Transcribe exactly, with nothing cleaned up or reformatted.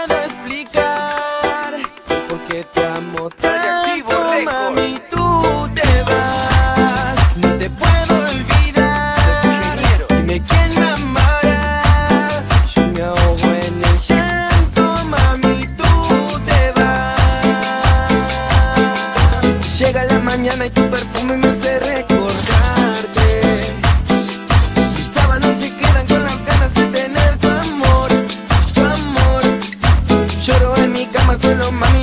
puedo explicar por qué te amo tanto, mami, tú te vas. No te puedo olvidar, dime quién me amará. Yo me ahogo en el llanto, mami, tú te vas. Llega la mañana y tu perfume me hace recordarte. Mis sábanas se quedan con las ganas de tener tu amor, tu amor. Lloro en mi cama solo, mami.